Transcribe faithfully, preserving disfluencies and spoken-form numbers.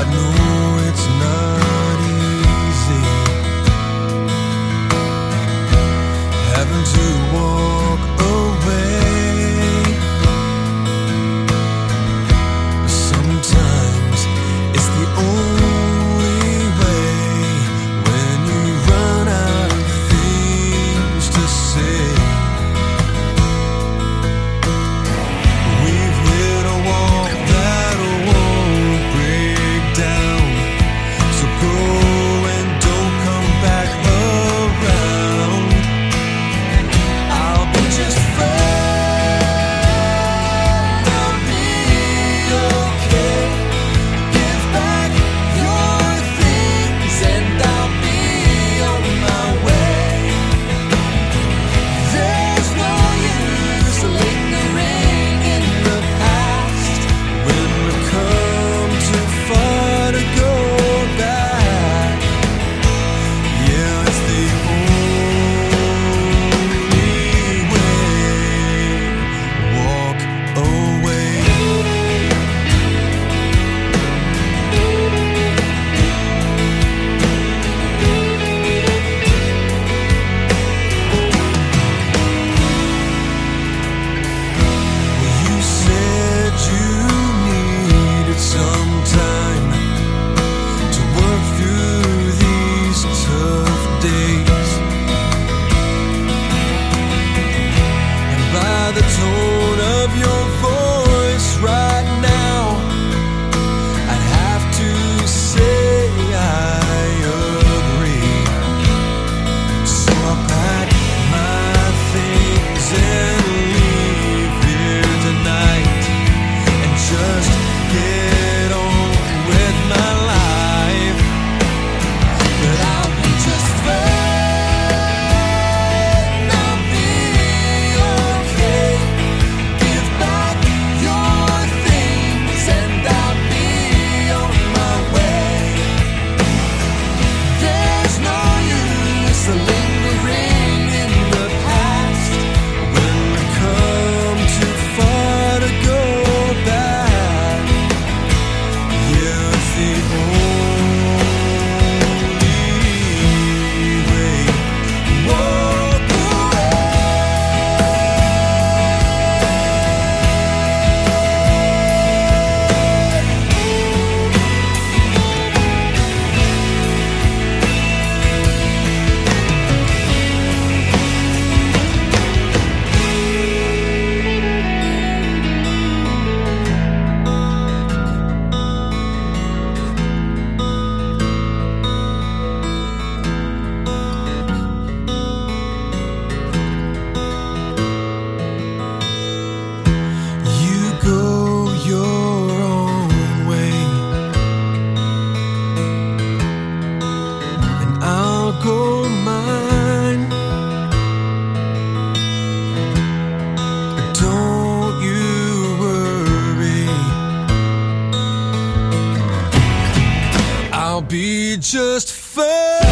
know it's not easy having to walk away. Sometimes it's the only way when you run out of things to say. We've hit a wall that won't break down, so go and don't come back around. I'll be just fine, I'll be okay. Give back your things and I'll be on my way. There's no use lingering in the past when we've come too far to go back. Yeah, it's the only way. Walk away. Well, you said you needed some time to work through these tough days, and by the tone of your voice right now, I'd have to say I agree. So I pack my things and leave here tonight and just get on with my life. But I'll be just fine, I'll be okay. Give back your things and I'll be on my way. There's no use lingering in the past when we've come too far to go back. Yeah, it's the only way. Walk You go your own way, and I'll go mine. Don't you worry, I'll be just fine.